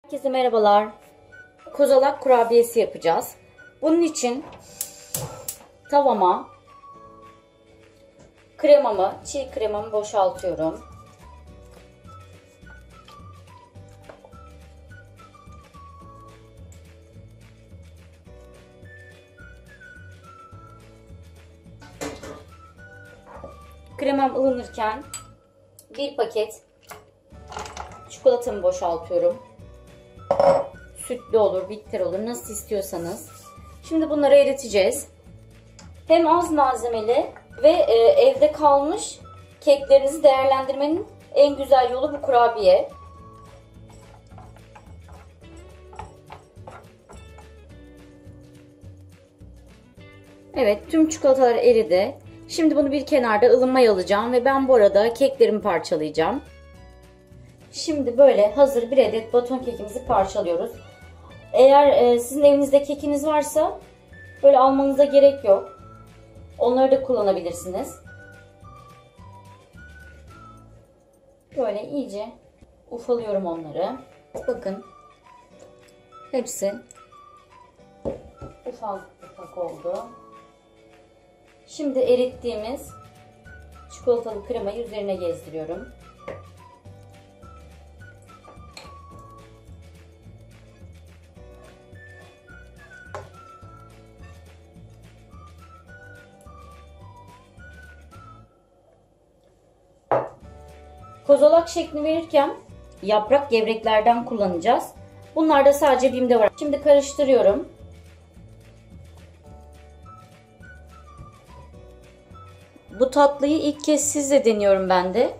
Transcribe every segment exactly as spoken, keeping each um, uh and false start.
Herkese merhabalar. Kozalak kurabiyesi yapacağız. Bunun için tavama kremamı, çiğ kremamı boşaltıyorum. Kremam ılınırken bir paket çikolatamı boşaltıyorum. Sütlü olur, bitter olur, nasıl istiyorsanız. Şimdi bunları eriteceğiz. Hem az malzemeli ve e, evde kalmış keklerinizi değerlendirmenin en güzel yolu bu kurabiye. Evet, tüm çikolatalar eridi. Şimdi bunu bir kenarda ılınmaya alacağım ve ben bu arada keklerimi parçalayacağım. Şimdi böyle hazır bir adet baton kekimizi parçalıyoruz. Eğer e, sizin evinizde kekiniz varsa böyle almanıza gerek yok. Onları da kullanabilirsiniz. Böyle iyice ufalıyorum onları. Bakın hepsi ufak ufak oldu. Şimdi erittiğimiz çikolatalı kremayı üzerine gezdiriyorum. Kozalak şeklini verirken yaprak gevreklerden kullanacağız. Bunlar da sadece BİM'de var. Şimdi karıştırıyorum. Bu tatlıyı ilk kez sizle deniyorum ben de.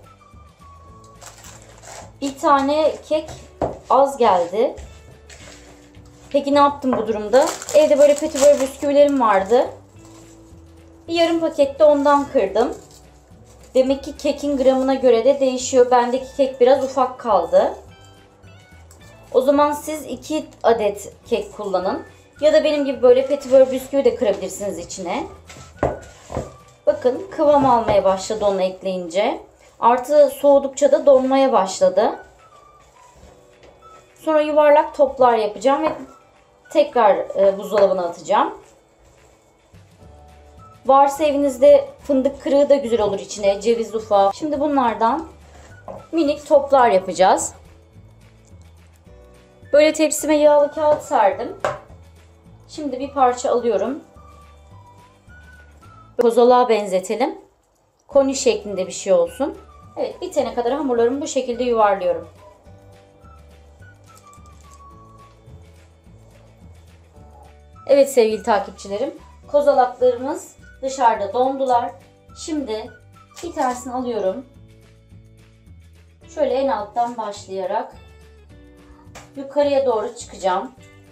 Bir tane kek az geldi. Peki ne yaptım bu durumda? Evde böyle petibör bisküvilerim vardı. Bir yarım pakette ondan kırdım. Demek ki kekin gramına göre de değişiyor. Bendeki kek biraz ufak kaldı. O zaman siz iki adet kek kullanın. Ya da benim gibi böyle petibör bisküvi de kırabilirsiniz içine. Bakın kıvam almaya başladı onu ekleyince. Artı soğudukça da donmaya başladı. Sonra yuvarlak toplar yapacağım ve tekrar buzdolabına atacağım. Varsa evinizde fındık kırığı da güzel olur içine, ceviz ufağı. Şimdi bunlardan minik toplar yapacağız. Böyle tepsime yağlı kağıt serdim. Şimdi bir parça alıyorum. Kozalağa benzetelim. Koni şeklinde bir şey olsun. Evet, bitene kadar hamurlarımı bu şekilde yuvarlıyorum. Evet sevgili takipçilerim, kozalaklarımız dışarıda dondular. Şimdi bir tanesini alıyorum. Şöyle en alttan başlayarak yukarıya doğru çıkacağım.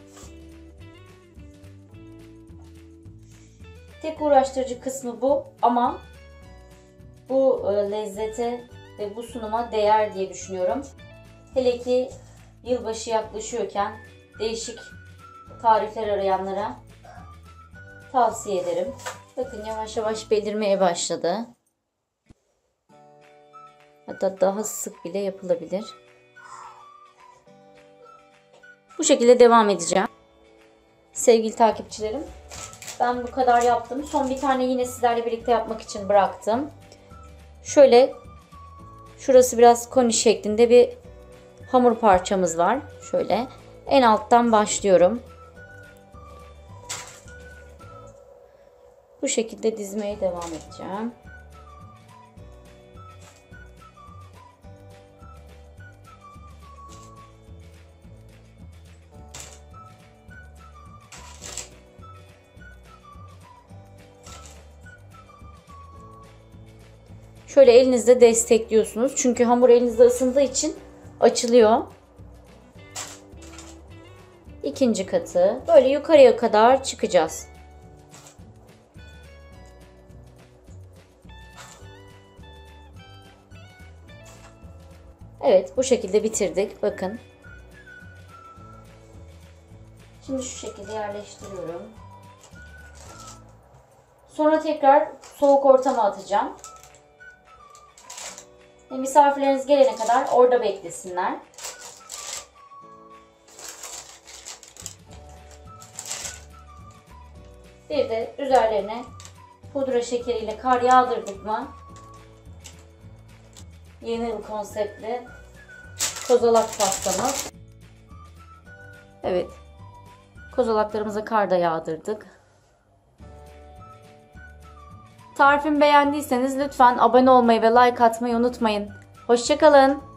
Tek uğraştırıcı kısmı bu ama bu lezzete ve bu sunuma değer diye düşünüyorum. Hele ki yılbaşı yaklaşıyorken değişik tarifler arayanlara tavsiye ederim. Bakın yavaş yavaş belirmeye başladı. Hatta daha sık bile yapılabilir. Bu şekilde devam edeceğim. Sevgili takipçilerim, ben bu kadar yaptım. Son bir tane yine sizlerle birlikte yapmak için bıraktım. Şöyle şurası biraz koni şeklinde bir hamur parçamız var. Şöyle en alttan başlıyorum. Bu şekilde dizmeye devam edeceğim. Şöyle elinizde destekliyorsunuz. Çünkü hamur elinizde ısındığı için açılıyor. İkinci katı. Böyle yukarıya kadar çıkacağız. Evet, bu şekilde bitirdik. Bakın. Şimdi şu şekilde yerleştiriyorum. Sonra tekrar soğuk ortama atacağım. Misafirleriniz gelene kadar orada beklesinler. Bir de üzerlerine pudra şekeriyle kar yağdırdık mı yeni yıl konseptli kozalak pastamız. Evet. Kozalaklarımıza kar da yağdırdık. Tarifimi beğendiyseniz lütfen abone olmayı ve like atmayı unutmayın. Hoşça kalın.